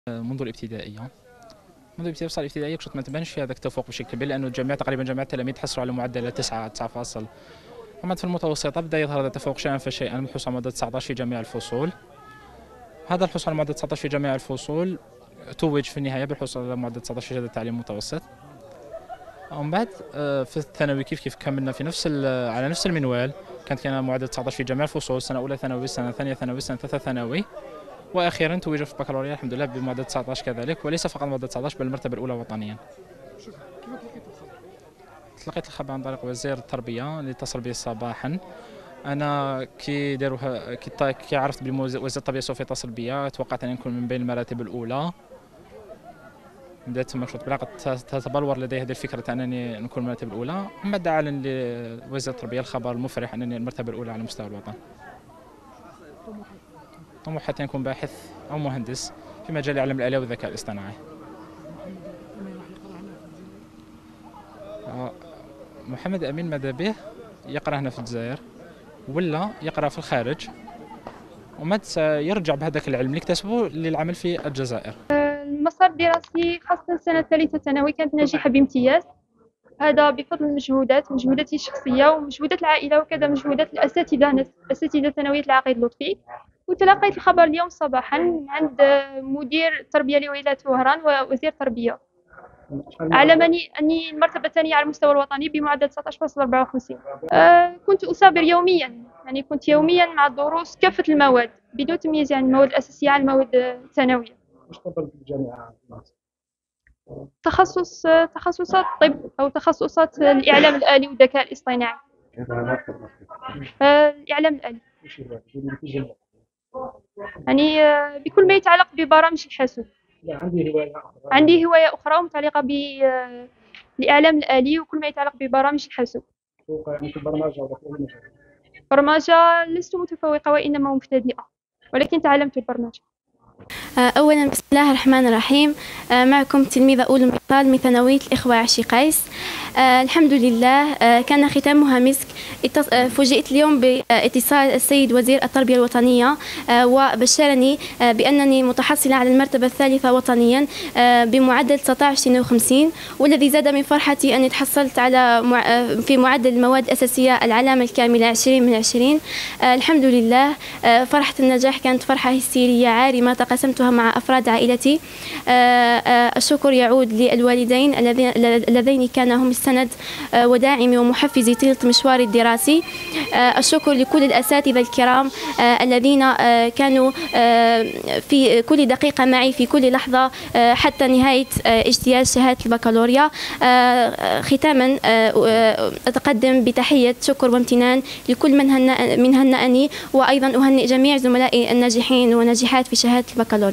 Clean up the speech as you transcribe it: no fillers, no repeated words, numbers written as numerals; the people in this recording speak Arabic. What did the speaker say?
منذ الابتدائية وصل الابتدائية كنت ما تبانش فيها هذاك التفوق بشكل كبير، لأنه الجميع تقريبا جميع التلاميذ تحصلوا على معدل 9 فاصل. أما في المتوسطة بدأ يظهر هذا التفوق شيئا فشيئا بالحصول على معدل 19 في جميع الفصول. هذا الحصول على معدل 19 في جميع الفصول توج في النهاية بالحصول على معدل 19 في شهادة التعليم المتوسط. ومن بعد في الثانوي كيف كملنا في على نفس المنوال، كان معدل 19 في جميع الفصول، سنة أولى ثانوي، سنة ثانية ثانوي، سنة ثالثة ثانوي. واخيرا توج في البكالوريا الحمد لله بمعدل 19 كذلك، وليس فقط معدل 19 بل المرتبه الاولى وطنيا. تلقيت الخبر عن طريق وزير التربيه اللي اتصل بي صباحا. انا كي داروها كي عرفت بلي وزير التربيه سوف يتصل بي، توقعت ان نكون من بين المراتب الاولى. بدات مشروط بلا تتبلور لدي هذه الفكره انني نكون المرتبه الاولى. من بعد اعلن لوزير التربيه الخبر المفرح انني المرتبه الاولى على مستوى الوطن. طموحاتي أن أكون باحث أو مهندس في مجال الإعلام الآلي والذكاء الاصطناعي. محمد أمين ماذا به يقرأ هنا في الجزائر ولا يقرأ في الخارج، ومتى سيرجع بهذاك العلم اللي اكتسبه للعمل في الجزائر. المسار الدراسي خاصة السنة الثالثة ثانوي كانت ناجحة بامتياز، هذا بفضل مجهوداتي الشخصية ومجهودات العائلة وكذا مجهودات الأساتذة ثانوية العقيد اللطفي. وتلقيت الخبر اليوم صباحا عند مدير التربية لولاية وهران ووزير التربية، علمني أني المرتبة الثانية على المستوى الوطني بمعدل 19.54. كنت أثابر يوميا، يعني كنت يوميا مع الدروس كافة المواد بدون تمييز، يعني المواد الأساسية عن المواد الثانوية. واش تفضل في الجامعة؟ تخصصات الطب أو تخصصات الإعلام الآلي والذكاء الاصطناعي. الإعلام الآلي يعني بكل ما يتعلق ببرامج الحاسوب. عندي هواية أخرى متعلقة بالإعلام الآلي وكل ما يتعلق ببرامج الحاسوب. برمجة لست متفوقة وإنما مبتدئة، ولكن تعلمت البرمجة. أولا بسم الله الرحمن الرحيم. معكم تلميذة أولى مثال من ثانوية الإخوة عشي قيس. الحمد لله كان ختامها مسك. فوجئت اليوم باتصال السيد وزير التربية الوطنية وبشرني بأنني متحصلة على المرتبة الثالثة وطنيا بمعدل 19.52، والذي زاد من فرحتي أني تحصلت على في معدل المواد الأساسية العلامة الكاملة 20 من 20. الحمد لله فرحة النجاح كانت فرحة هستيرية عارمة تقاسمتها مع أفراد عائلتي. الشكر يعود للوالدين اللذين كانا هم السند وداعمي ومحفزي طيلة مشواري الدراسي. الشكر لكل الأساتذة الكرام الذين كانوا في كل دقيقة معي في كل لحظة حتى نهاية اجتياز شهادة البكالوريا. ختاما أتقدم بتحية شكر وامتنان لكل من هنأني، وأيضا أهنئ جميع زملائي الناجحين والناجحات في شهادة البكالوريا.